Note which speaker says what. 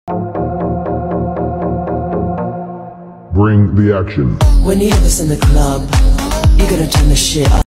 Speaker 1: Bring the action.
Speaker 2: When you hear this in the club, you're gonna turn the shit up.